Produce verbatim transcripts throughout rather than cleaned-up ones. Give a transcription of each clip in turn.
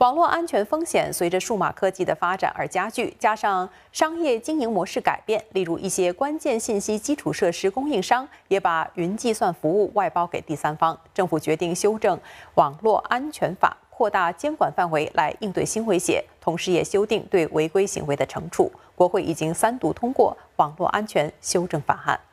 网络安全风险随着数码科技的发展而加剧，加上商业经营模式改变，例如一些关键信息基础设施供应商也把云计算服务外包给第三方。政府决定修正网络安全法，扩大监管范围来应对新威胁，同时也修订对违规行为的惩处。国会已经三读通过网络安全修正法案。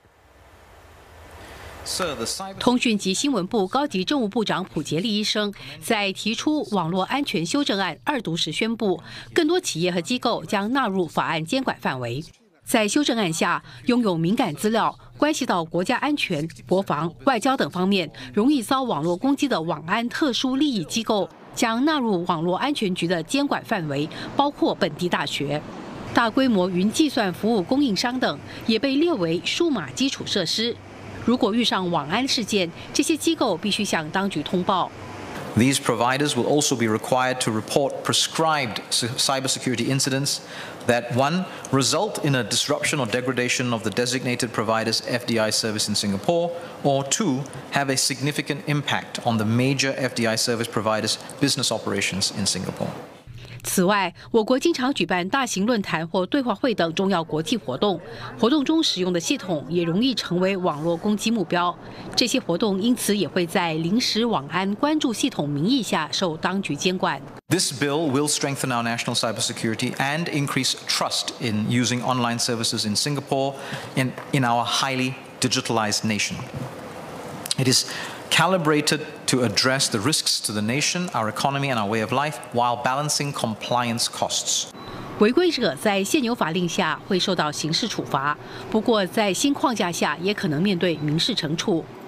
通讯及新闻部高级政务部长普杰利医生在提出网络安全修正案二读时宣布，更多企业和机构将纳入法案监管范围。在修正案下，拥有敏感资料、关系到国家安全、国防、外交等方面容易遭网络攻击的网安特殊利益机构，将纳入网络安全局的监管范围，包括本地大学。 大规模云计算服务供应商等也被列为数码基础设施。 如果遇上网安事件，这些机构必须向当局通报。 These providers will also be required to report prescribed cybersecurity incidents that one result in a disruption or degradation of the designated provider's F D I service in Singapore, or two have a significant impact on the major F D I service provider's business operations in Singapore. 此外，我国经常举办大型论坛或对话会等重要国际活动，活动中使用的系统也容易成为网络攻击目标。这些活动因此也会在临时网安关注系统名义下受当局监管。 This bill will strengthen our national cybersecurity and increase trust in using online services in Singapore in, in our highly digitalized nation. It is calibrated to address the risks to the nation, our economy, and our way of life while balancing compliance costs. 违规者在现有法令下会受到刑事处罚，不过在新框架下也可能面对民事惩处。